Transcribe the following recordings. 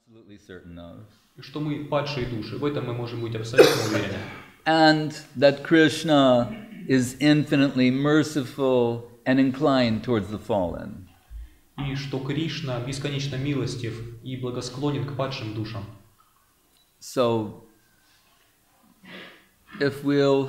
absolutely certain of. И что мы падшие души, в этом мы можем быть абсолютно уверены. And that Krishna is infinitely merciful and inclined towards the fallen. И что Кришна бесконечно милостив и благосклонен к падшим душам. So, if we'll,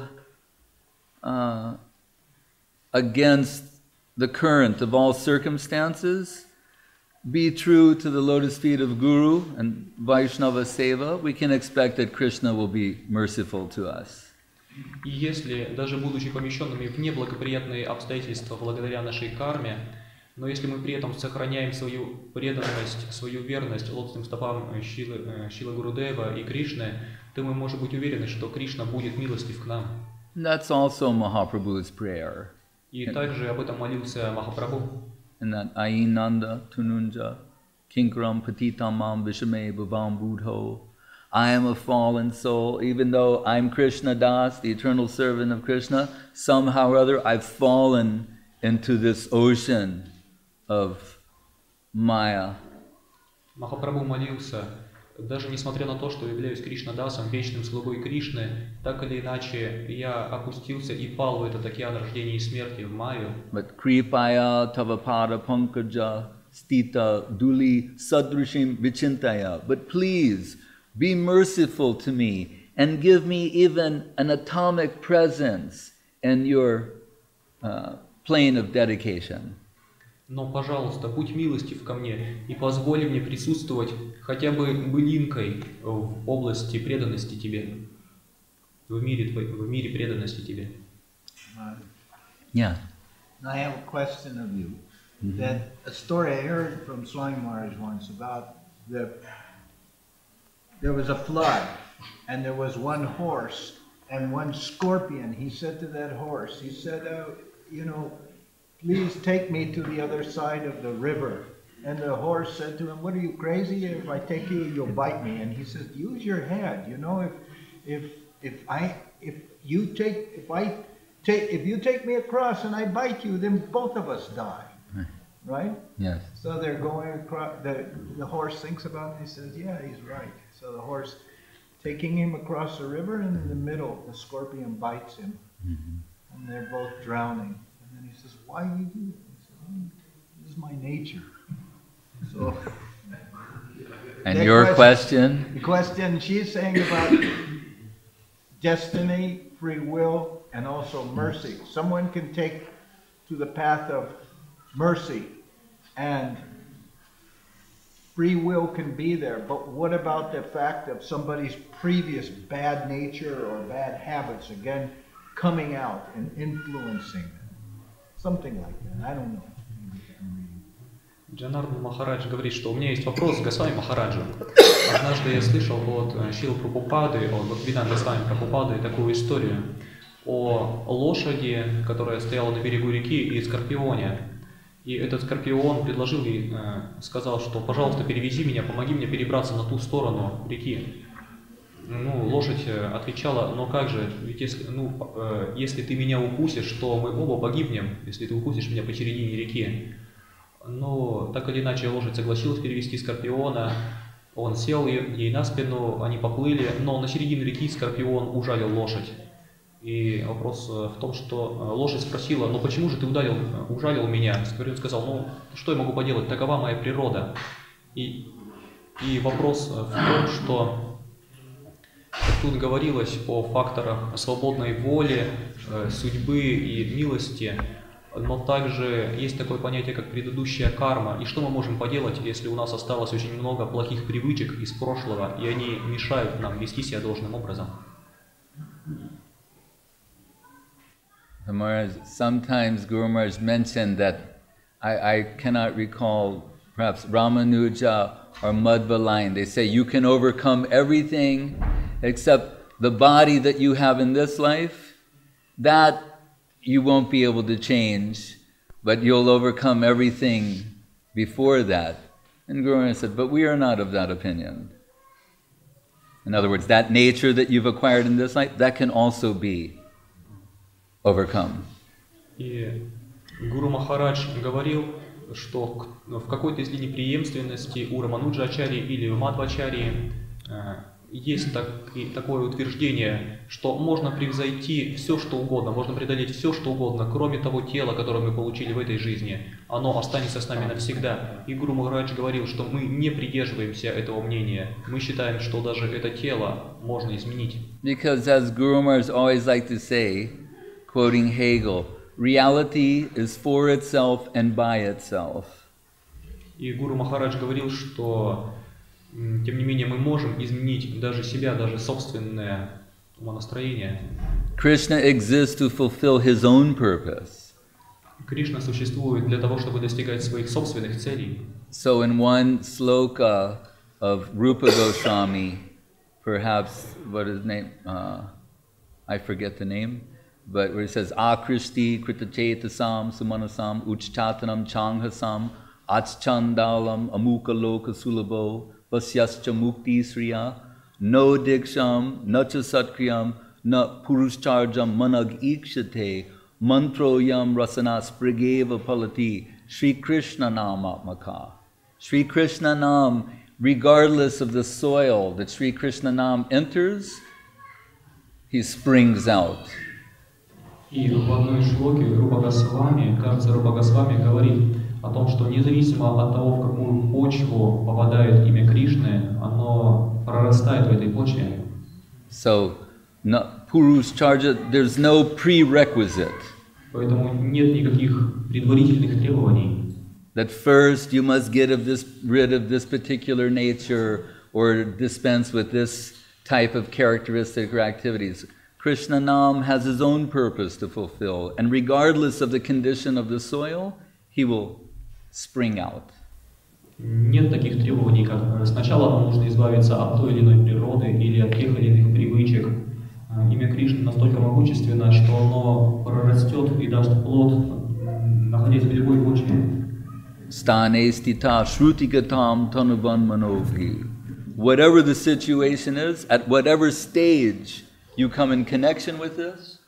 against the current of all circumstances, be true to the lotus feet of Guru and Vaishnava Seva, we can expect that Krishna will be merciful to us. И если, даже будучи помещенными в неблагоприятные обстоятельства благодаря нашей карме, но если мы при этом сохраняем свою преданность, свою верность лотосным стопам Шилы Гурудева и Кришны, то мы можем быть уверены, что Кришна будет милостив к нам. That's also Mahaprabhu's prayer. И также об этом молился Махапрабху. And that Ainanda Tununja Kinkaram Patitamam Vishame Bhavam Budho. I am a fallen soul, even though I'm Krishna Das, the eternal servant of Krishna, somehow or other I've fallen into this ocean of Maya. Махапрабху молился, даже несмотря на то, что являюсь Кришна-дасом, вечным слугой Кришны, так или иначе я опустился и пал в этот океан рождения и смерти, в Майю. But Kripaya Tavapada Pankaja Stita Duli Sadrushim Vichintaya. But please be merciful to me and give me even an atomic presence in your plane of dedication. Но, пожалуйста, будь милостив ко мне и позволь мне присутствовать хотя бы былинкой в области преданности тебе, в мире преданности тебе. Yeah. I have a question of you. That a story I heard from Swami Maharaj once about there was a flood and there was one horse and one scorpion. He said to that horse, he said, please take me to the other side of the river. And the horse said to him, what are you, crazy? If I take you, you'll bite me. And he says, use your head. If you take me across and I bite you, then both of us die. Right? Yes. So they're going across, the horse thinks about it and he says, yeah, he's right. So the horse taking him across the river, and in the middle, the scorpion bites him. And they're both drowning. And then he says, why do you do it? He says, this is my nature. So, and your question? The question she's saying about destiny, free will, and also mercy. Someone can take to the path of mercy, and free will can be there, but what about the fact of somebody's previous bad nature or bad habits again coming out and influencing them? Something like that. I don't know. Джанардан Махарадж говорит, что у меня есть вопрос к Госвами Махараджу. Однажды я слышал от Шилы Прабхупады, от Бхактивинода Госвами Прабхупады такую историю о лошади, которая стояла на берегу реки, и скорпионе. И этот скорпион предложил ей, сказал, что пожалуйста, перевези меня, помоги мне перебраться на ту сторону реки. Лошадь отвечала, но как же, ведь если ты меня укусишь, то мы оба погибнем, если ты укусишь меня посередине реки. Но так или иначе лошадь согласилась перевести скорпиона, он сел ей на спину, они поплыли, но на середине реки скорпион ужалил лошадь. И вопрос в том, что лошадь спросила, почему же ты ужалил меня? Скорпион сказал, что я могу поделать, такова моя природа. И вопрос в том, что тут говорилось о факторах свободной воли, судьбы и милости, но также есть такое понятие, как предыдущая карма. И что мы можем поделать, если у нас осталось очень много плохих привычек из прошлого, и они мешают нам вести себя должным образом? Sometimes Guru Maharaj mentioned that I cannot recall perhaps Ramanuja or Madhva line. They say you can overcome everything except the body that you have in this life. That you won't be able to change, but you'll overcome everything before that. And Guru Maharaj said, but we are not of that opinion. In other words, that nature that you've acquired in this life, that can also be overcome. И Гуру Махарадж говорил, что в какой-то из линий преемственности у Рамануджа-ачарьи или у Мадхва-ачарьи есть такое утверждение, что можно превзойти все, что угодно, можно преодолеть все, что угодно, кроме того тела, которое мы получили в этой жизни. Оно останется с нами навсегда. И Гуру Махарадж говорил, что мы не придерживаемся этого мнения. Мы считаем, что даже это тело можно изменить. Because as Guru Maharaj always like to say, quoting Hegel, reality is for itself and by itself. И Гуру Махарадж говорил, что тем не менее мы можем изменить даже себя, даже собственное умонастроение. Krishna exists to fulfill his own purpose. Кришна существует для того, чтобы достигать своих собственных целей. So in one sloka of Rupa Goswami, perhaps what is his name? I forget the name, but where he says Akristi Kritachetasam Sumanasam Uchchatanam Changhasam Achchandalam Amukaloka Sulabo Vasyascha Mukti Sriya No Diksham Nacha Satkriyam Na Puruscharjam Manag Ikshate Mantroyam Rasanas Brigeva Palati Sri Krishna Nam Atmaka. Sri Krishna Nam, regardless of the soil that Sri Krishna Nam enters, he springs out. И в одной шлоке Рупа Госвами, кажется, Рупа Госвами говорит о том, что независимо от того, в какую почву попадает имя Кришны, оно прорастает в этой почве. So, Puruscharja, there's no prerequisite. Поэтому нет никаких предварительных требований. That first you must get rid of this particular nature or dispense with this type of characteristic or activities. Krishna Nam has his own purpose to fulfill, and regardless of the condition of the soil, he will spring out. Нет таких требований, как сначала нам нужно избавиться от той или иной природы или от тех или иных привычек. Имя Кришны настолько могущественно, что оно прорастет и даст плод, находясь в любой почве. Stane stita shrutigatam tanuban manovi. Whatever the situation is, at whatever stage you come in connection with this,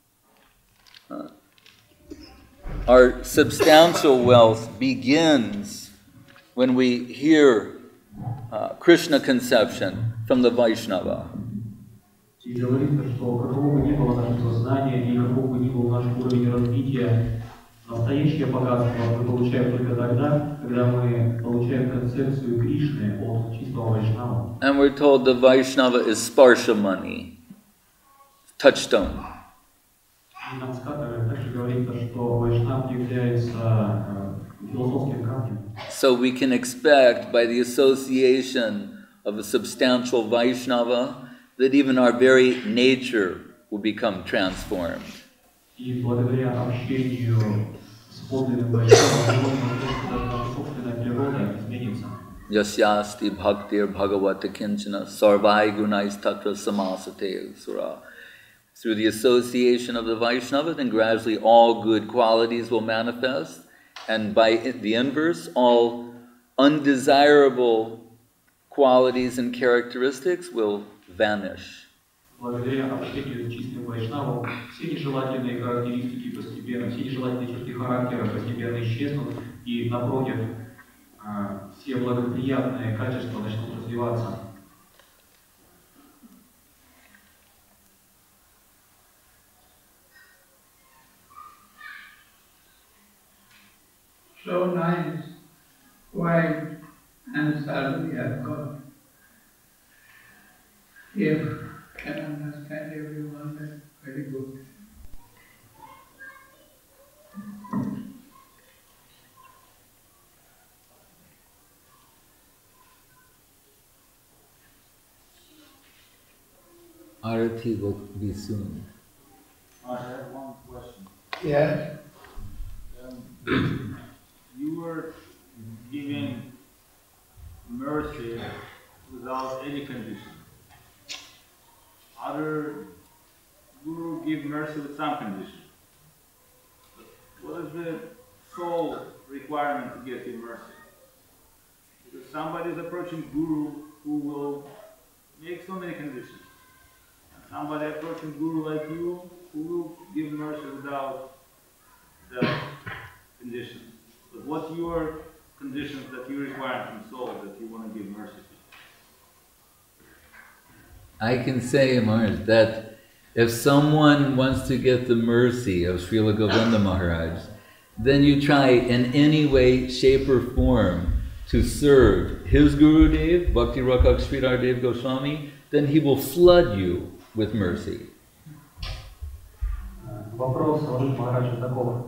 our substantial wealth begins when we hear Krishna conception from the Vaishnava. И говорится, что какого бы ни было нашего знания и какого бы ни был наш уровень развития, настоящее богатство мы получаем только тогда, когда мы получаем концепцию Кришны от чистого Вайшнава. And we're told the Vaishnava is sparsha money, touchstone. И нам также говорится, что Вайшнав является философским камнем. So we can expect by the association of a substantial Vaishnava that even our very nature will become transformed. И благодаря общению с подлинным Вайшнавом наша собственная природа изменится. Yasyasti bhaktir bhagavata kinchana sarvai gunais tatra samasate sura. Through the association of the Vaishnava, then gradually all good qualities will manifest, and by the inverse, all undesirable qualities and characteristics will vanish. Благодаря общению с чистым Вайшнавом все нежелательные характеристики постепенно, все нежелательные черты характера постепенно исчезнут, и напротив, все благоприятные качества начнут развиваться. So nice, quiet answer we have got. If can understand everyone, that's very good. Arati will be soon. I have one question. Yes. You were giving mercy without any condition. Other guru give mercy with some condition. What is the sole requirement to get your mercy? Because somebody is approaching guru who will make so many conditions. And somebody approaching guru like you who will give mercy without the conditions. But what's your conditions that you require from soul that you want to give mercy to? I can say, Maharaj, that if someone wants to get the mercy of Srila Govinda Maharaj, then you try in any way, shape or form to serve his Gurudev, Bhakti Rakshak Sridhar Dev Goswami, then he will flood you with mercy. Вопрос Гуру Махараджа таков.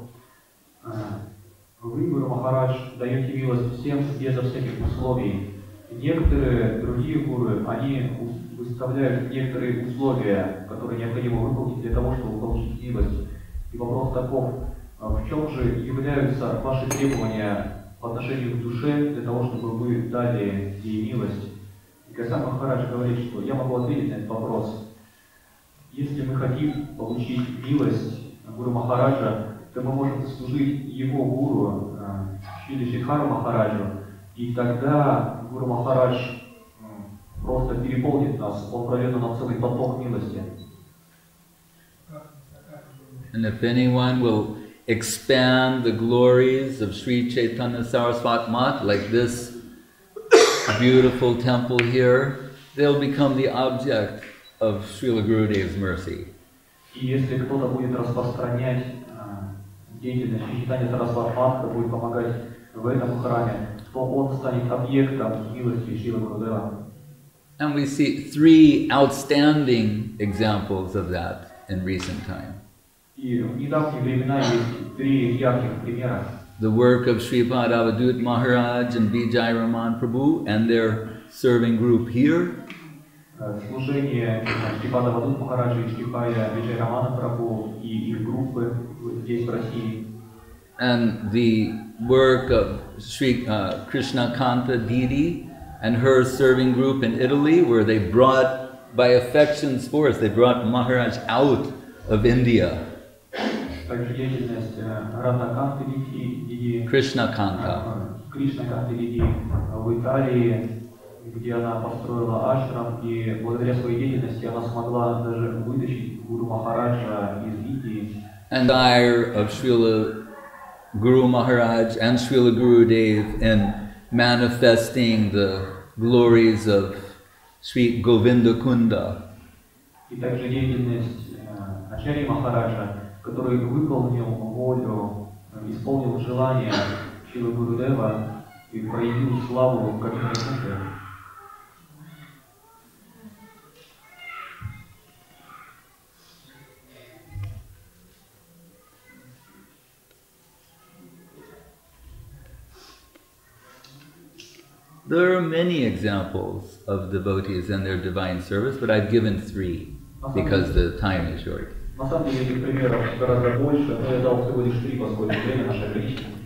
Вы, Гуру Махарадж, даете милость всем безо всяких условий. Некоторые другие гуру, они выставляют некоторые условия, которые необходимо выполнить для того, чтобы получить милость. И вопрос таков, в чем же являются ваши требования по отношению к душе для того, чтобы вы дали ей милость? И Госвами Махарадж говорит, что я могу ответить на этот вопрос. Если мы хотим получить милость Гуру Махараджа, то мы можем заслужить его гуру, Шрила Шридхару Махараджу, и тогда Гуру Махарадж просто переполнит нас, он прольет нам целый поток милости. And if anyone will expand the glories of Sri Chaitanya Saraswat Math, like this beautiful temple here, they'll become the object of Srila Gurudev's mercy. И если кто-то будет распространять деятельность Шри Чайтанья Сарасват Мат, будет помогать в этом храме, то он станет объектом милости Шрила Гурудева. And we see 3 outstanding examples of that in recent time. И в недавние времена есть 3 ярких примера. The work of Sripad Avadut Maharaj and Vijay Raman Prabhu and their serving group here. Служение Шрипада Авадут Махараджа и Шрипая Виджай Рамана Прабху и их группы здесь в России. And the work of Sri Krishna Kanta Didi and her serving group in Italy, where they brought, by affection's force, they brought Maharaj out of India. Также деятельность Радха Канты Диди, Krishna Kanta. Кришна Канты Диди в Италии, где она построила ашрам, и благодаря своей деятельности она смогла даже вытащить Гуру Махараджа из Индии. And desire of Srila Guru Maharaj and Srila Gurudev in manifesting the glories of Sri Govinda Kunda. И также деятельность Ачарьи Махараджа, который выполнил волю, исполнил желание Шрилы Гурудева и проявил славу Говинды Кунды. There are many examples of devotees and their divine service, but I've given 3 because the time is short. На самом деле этих примеров гораздо больше, но я дал всего лишь 3, поскольку время наше ограничено.